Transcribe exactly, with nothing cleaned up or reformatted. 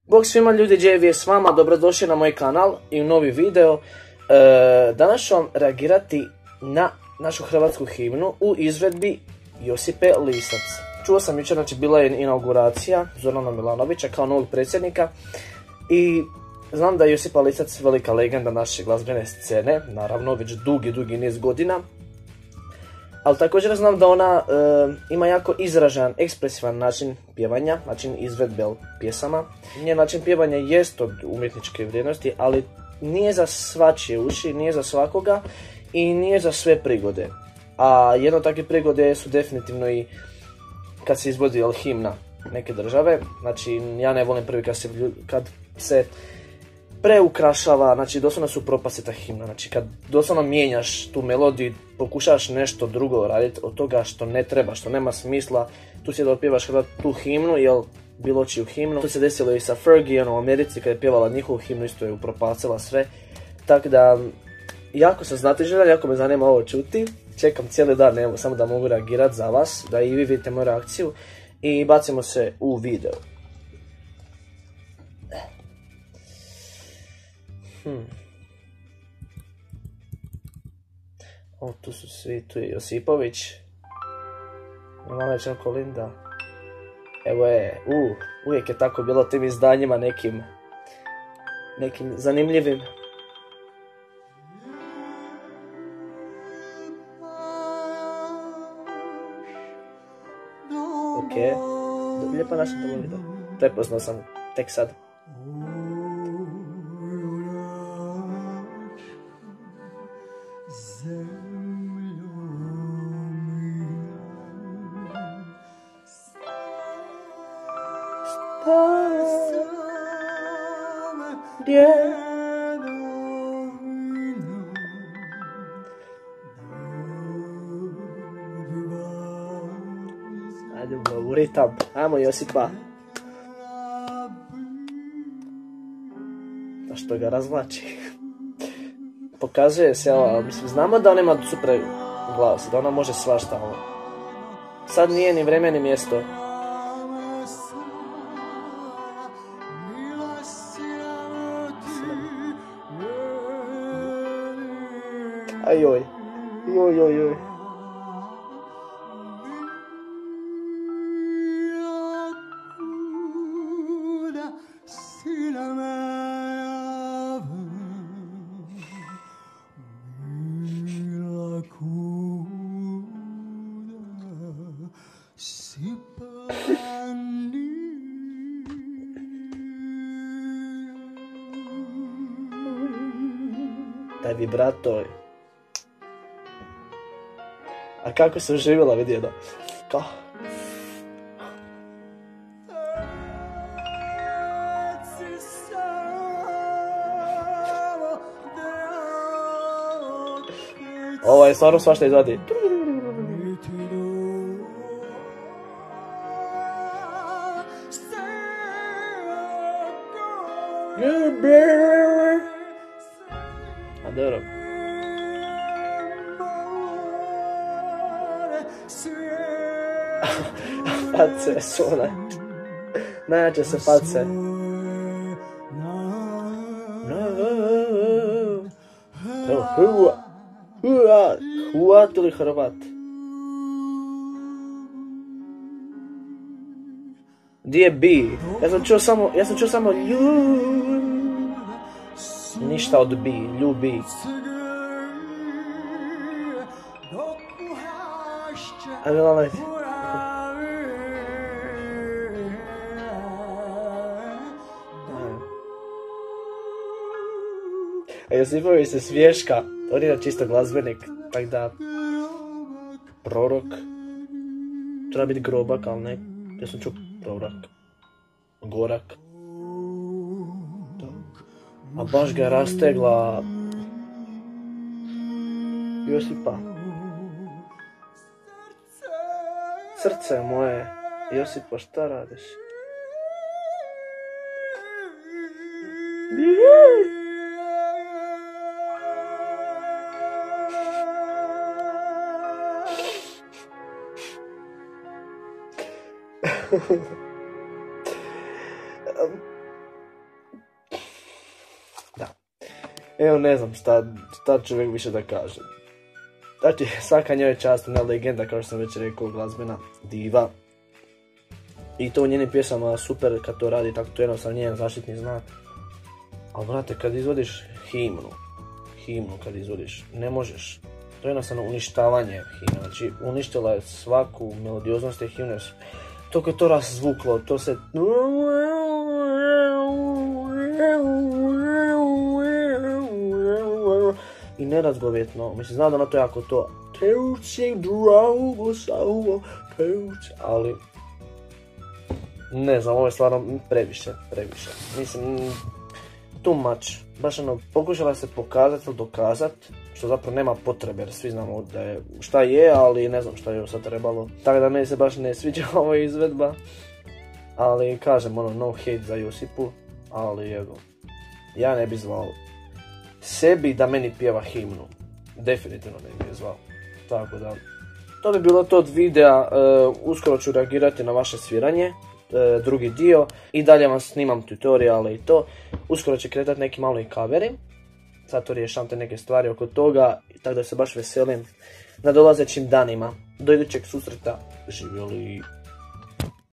Bog svima ljudi, J V je s vama, dobrodošli na moj kanal i u novi video. E, danas ću vam reagirati na našu hrvatsku himnu u izvedbi Josipe Lisac. Čuo sam jučer, znači bila je inauguracija Zorana Milanovića kao novog predsjednika i znam da je Josipa Lisac velika legenda naše glazbene scene, naravno već dugi, dugi niz godina. Ali također znam da ona e, ima jako izražen, ekspresivan način pjevanja, način izvedbe pjesama. Njen način pjevanja jest od umjetničke vrijednosti, ali nije za svačije uši, nije za svakoga i nije za sve prigode. A jedno takve prigode su definitivno i kad se izvodi himna neke države. Znači ja ne volim prvi kad se, kad se preukrašava, znači doslovno su propasti ta himna, znači kad doslovno mijenjaš tu melodiju, pokušaš nešto drugo raditi od toga što ne treba, što nema smisla, tu si da otpjevaš tu himnu, jel bilo čiju himnu. To se desilo i sa Fergie u Americi kad je pjevala njihovu himnu, isto je upropastila sve, tako da jako sam znatiželjan, jako me zanima ovo čuti, čekam cijeli dan, ne, samo da mogu reagirati za vas, da i vi vidite moju reakciju i bacimo se u video. Hmm. O, tu su svi, tu je Josipović, Milanović, Kolinda. Evo je, u, uvijek je tako bilo tim izdanjima nekim, nekim zanimljivim. Ok, lijepo našem tomu video, prepoznao sam tek sad. Ajde u ritam, ajmo Josipa. A što ga razvlači? Pokazuje se, ali mislim, znamo da ona ima super glas, da ona može svašta, ali sad nije ni vreme ni mjesto. Ajoj, joj, joj, joj. Taj vibrato. A kako se uživjela, vidi jedno. Kao. Ovo je stvarno svašta izvadi. A dobro. Face su onaj. Najjače se face. Evo, hua. Hua. Huat ili Hrvat? Di je bi? Ja sam čuo samo, ja sam čuo samo lju. Ništa od bi, ljubi. Ajde, onaj. A Josipović se smješka, on je čisto glazbenik, tak da prorok, treba biti grobak, ali ne, ja sam čuo prorok, gorak, a baš ga je rastegla Josipa. Srce moje, Josipo, šta radiš? Evo ne znam šta, šta čovjek više da kaže. Znači, svaka njoj čast, ona legenda, kao što sam već rekao, glazbena diva. I to u njenim pjesama super kad to radi, tako to jednostavno njen zaštitni znak. Ali brate, kad izvodiš himnu, himnu kad izvodiš, ne možeš. To je jednostavno uništavanje himne, znači uništila je svaku melodioznost te himne. Toliko je to razvuklo, to se... I nerazgovjetno, mislim, znam da ono to jako to... Ali... Ne znam, ovo je stvarno previše, previše. Mislim, too much. Baš ono, pokušala se pokazati ili dokazati, što zapravo nema potrebe, jer svi znamo da je, šta je, ali ne znam šta je sad trebalo. Tako da meni se baš ne sviđa ova izvedba. Ali kažem, ono, no hate za Josipu, ali evo, ja ne bi zvao sebi da meni pjeva himnu. Definitivno ne bi je zvao. Tako da, to bi bilo to od videa, uh, uskoro ću reagirati na vaše sviranje. Drugi dio i dalje vam snimam tutoriale i to. Uskoro će kretati neki malo i kaveri. Sad to rješavam te neke stvari oko toga, tako da se baš veselim na dolazećim danima. Do idućeg susreta, živjeli.